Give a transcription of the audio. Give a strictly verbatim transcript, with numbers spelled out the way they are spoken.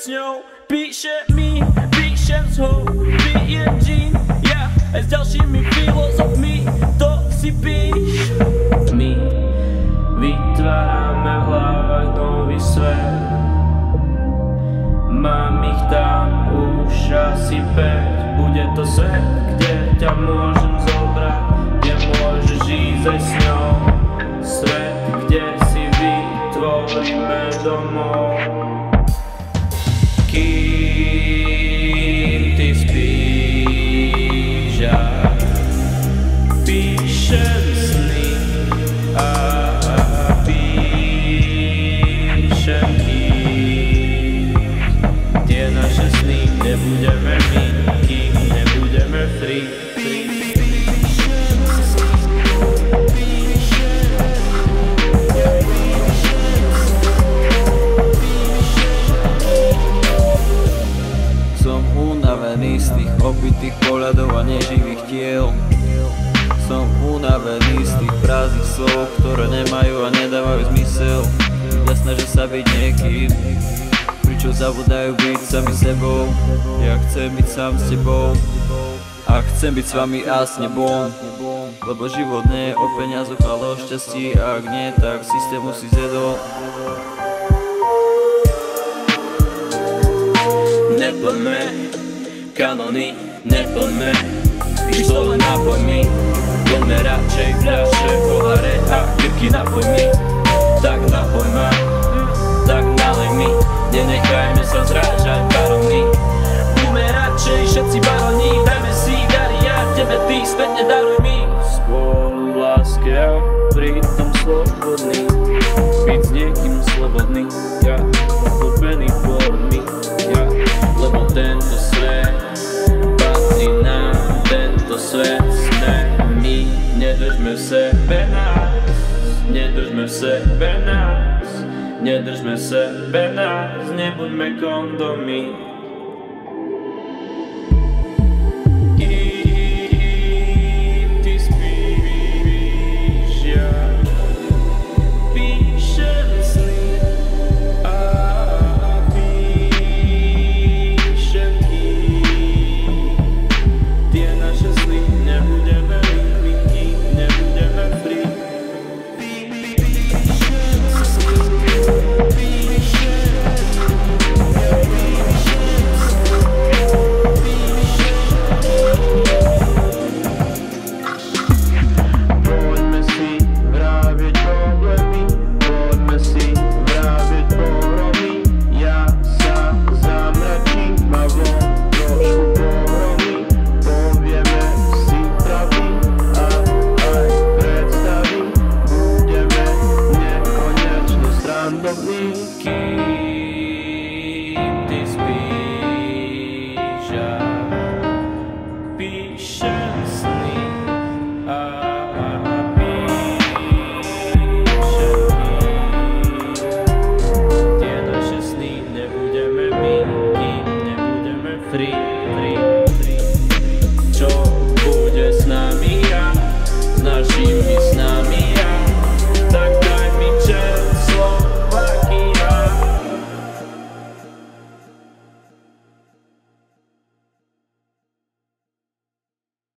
s ňou. Píše mi, píšem s ho, pijem gin, ja aj s ďalšími filozofmi, to si píš. My vytvárame v hlavách nový svet, mám ich tam už asi päť. Bude to svet, kde ťa môžem zobrať, kde môžeš ísť aj s ňou. Svet, kde si vytvoríme domov. Kým ty spíš, ja píšem sny a píšem kým tie naše sny nebudeme my, kým nebudeme free. Som unavený z tých opitých pohľadov a neživých tiel. Som unavený z tých prázdnych slov, ktoré nemajú a nedávajú zmysel. Ja snažia sa byť niekým, pričom zabudajú byť sami sebou. Ja chcem byť sám s tebou a chcem byť s vami a s nebom. Lebo život nie je o peniazoch, ale o šťastí, a ak nie, tak systém musí zjedol. Neplňme kanóny, neplňme pištole na pojmy. Plňme radšej fľaše, poháre a krky na pojmy. Tak napoj ma, tak nalej mi, nenechajme sa zrážať baroni. Buďme radšej všetci baroni, dajme si dary a tebe ty spätne daruj mi. Spolu v láske a pritom slobodný, byť s niekým slobodný, ja obklopený plodmi, ja. Lebo tento svet patrí nám, tento svet sme my. Nedržme v sebe nás, nedržme v sebe nás, nedržme v sebe nás, nebuďme kondomy.